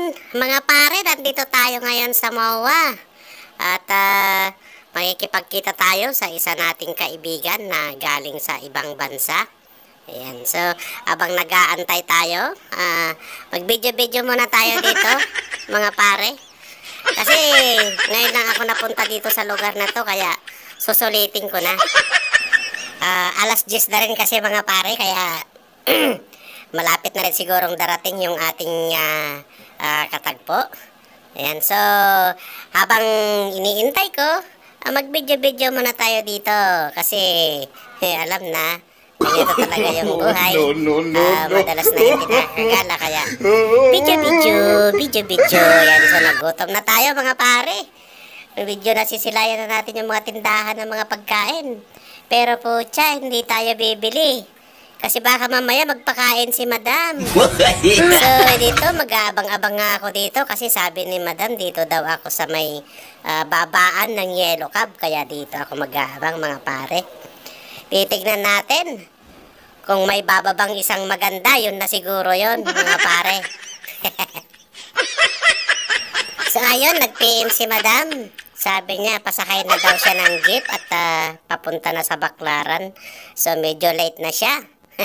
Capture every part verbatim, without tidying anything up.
Ayun, mga pare, nandito tayo ngayon sa M O A. At uh, makikipagkita tayo sa isa nating kaibigan na galing sa ibang bansa. Ayan, so abang nag-aantay tayo, uh, mag-video-video muna tayo dito, mga pare. Kasi ngayon lang ako napunta dito sa lugar na to, kaya susulitin ko na. Uh, alas diyes na rin kasi, mga pare, kaya malapit na rin sigurong darating yung ating uh, uh, katagpo. Ayan, so habang iniintay ko, uh, mag-video-video muna tayo dito. Kasi eh, alam na, ganito talaga yung buhay. No, no, no, uh, no. Madalas na yung kinakagala, kaya video-video, video-video. Ayan, so nagutom na tayo, mga pare. Video na, sisilayan na natin yung mga tindahan ng mga pagkain. Pero po, tsa, hindi tayo bibili. Kasi baka mamaya magpakain si Madam. So, dito, mag-aabang-abang nga ako dito. Kasi sabi ni Madam, dito daw ako sa may uh, babaan ng Yellow Cab. Kaya dito ako mag-aabang, mga pare. Titignan natin kung may bababang isang maganda. Yun na siguro yun, mga pare. So, ayun, nag-P M si Madam. Sabi niya, pasakay na daw siya ng jeep at uh, papunta na sa Baclaran. So, medyo late na siya.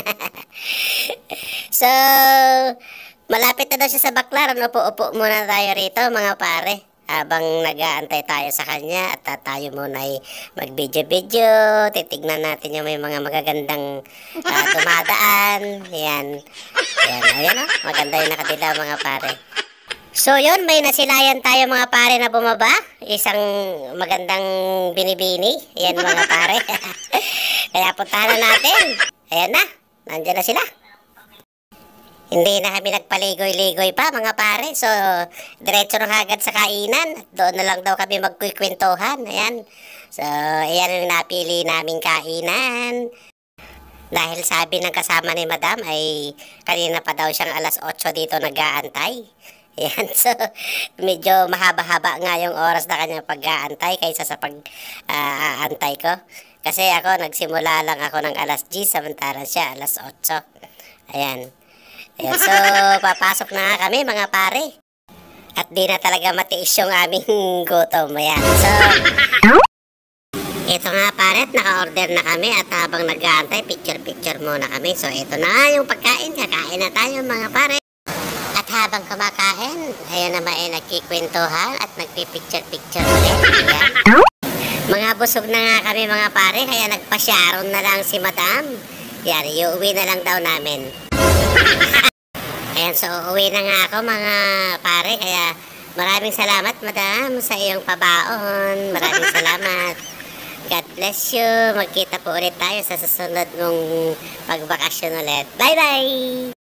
So, malapit na daw siya sa Baclaran. Upo-upo muna tayo rito, mga pare. Habang nag-aantay tayo sa kanya at uh, tayo muna ay mag-video-video. Titignan natin yung may mga magagandang uh, dumadaan. Yan. Yan, ayan o. Maganda yung nakadila, mga pare. So yun, may nasilayan tayo, mga pare, na bumaba. Isang magandang binibini. Yan, mga pare. Kaya puntahan na natin. Ayan na, nandiyan na sila. Hindi na kami nagpaligoy-ligoy pa, mga pare. So, diretso na agad sa kainan. At doon na lang daw kami magkukwentuhan. Ayan. So, ayan yung napili naming kainan. Dahil sabi ng kasama ni Madam ay kanina pa daw siyang alas otso dito nag-aantay. Yan, so medyo mahaba-haba nga yung oras na kanyang pag-aantay kaysa sa pag-aantay uh, ko. Kasi ako, nagsimula lang ako ng alas diyes, samantalang siya alas otso. Ayan. Ayan, so papasok na nga kami, mga pare. At di na talaga matiis yung aming gutom. Ayan, so ito nga, pare, naka-order na kami. At habang nag-aantay, picture-picture muna kami. So ito na yung pagkain, kakain na tayo, mga pare. At habang kumakain, ayun naman ay nagkikwentuhan at nagpipicture-picture ulit. Ayan. Mga busog na nga kami, mga pare, kaya nagpa-sharon na lang si Madam. Yan, iuwi na lang daw namin. Ayan, so uuwi na nga ako, mga pare, kaya maraming salamat, Madam, sa iyong pabaon. Maraming salamat. God bless you. Magkita po ulit tayo sa susunod ng pagbakasyon ulit. Bye-bye!